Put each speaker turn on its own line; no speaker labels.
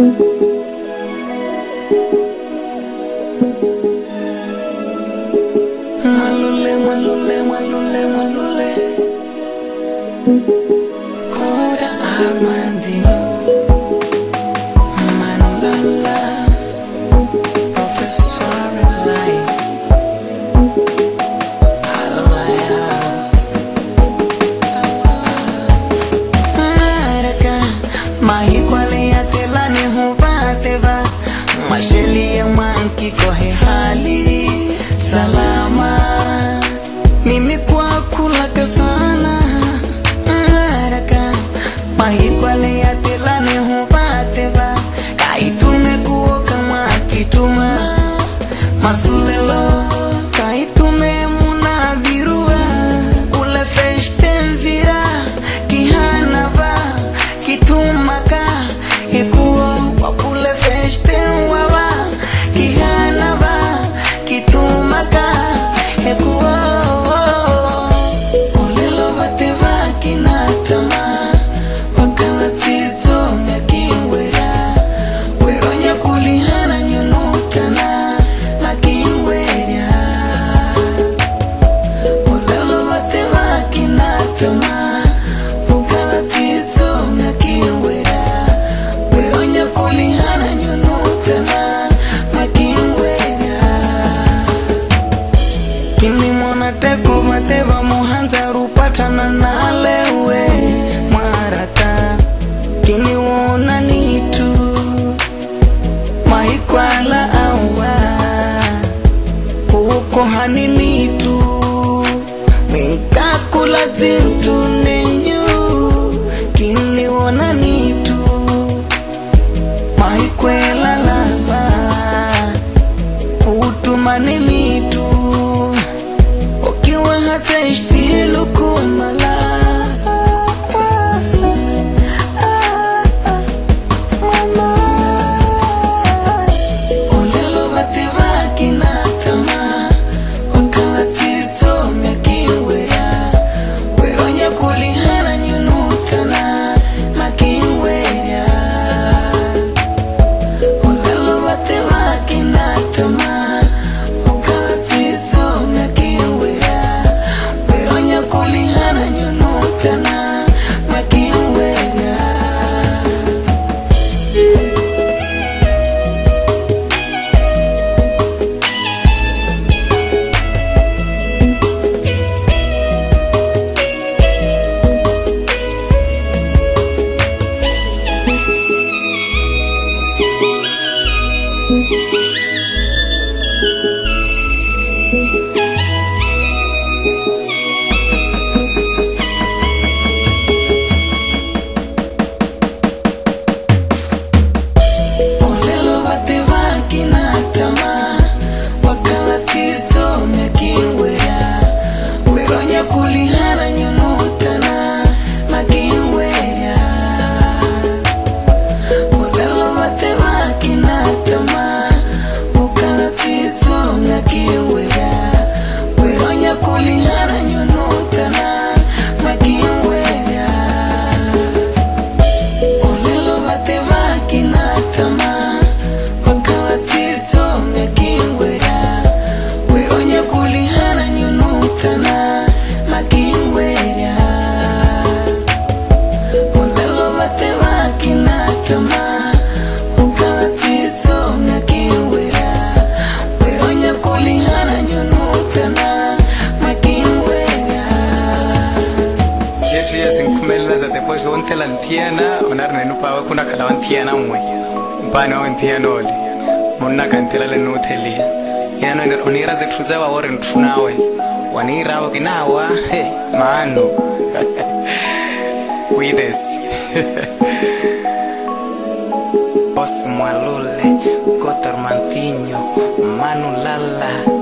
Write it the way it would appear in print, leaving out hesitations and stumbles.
Malule, malule, malule, malule. Koda Armandino, Manulala, Professor Life. Maraka, mahi kwale ya tela ne huvateva, masheli ya manki kohe hali salama. Mimi kwa kulaka sana. Maraka, mahi kwale ya tela ne huvateva, kaitume kuo kama kituma masulelo, kaitume muna virua ule feshten vira kihanava kitumaka ikuo wapule feshten wawa kihanava kitumaka ikuo olelo bateva kinatama wakala tito mekiwera weronya kulihana nyunutana makiwera olelo bateva kinatama wakala tito mekiwera weronya kulihana nyunutana makiwera kini mona teko bateva muhanza rupatana nalewe maraka kini wona nitu maikwala awa kuko hani nitu minkakula zintu nenyu kini wona nitu maikwela lava kutumani mitu ukiwa hata ishtilu kumala olelo bateva kinatama wakala tito mekiwera weronya kulihana nyunutana makiwera olelo bateva kinatama wakala tito mekiwera weronya kulihana nyunutana makiwera. Olelo bateva kinatama wakala tito mekiwera weronya kulihana nyunutana makiwera olelo bateva kinatama wakala tito mekiwera weronya kulihana nyunutana makiwera olelo bateva kinatama wakala tito mekiwera weronya kulihana nyunutana makiwera olelo bateva kinatama wakala tito mekiwera weronya kulihana nyunutana makiwera. Yetu yazinkumeleza depois wontela ntiana onarne nupawa kuna kala ntiana mwe mpana wa ntiana oli monna kantela le nutelia yana ngar onira zethuza wa ore nthunawe wanira wa kinawa he mano with this Os Malule Cotar Mantinho Manulala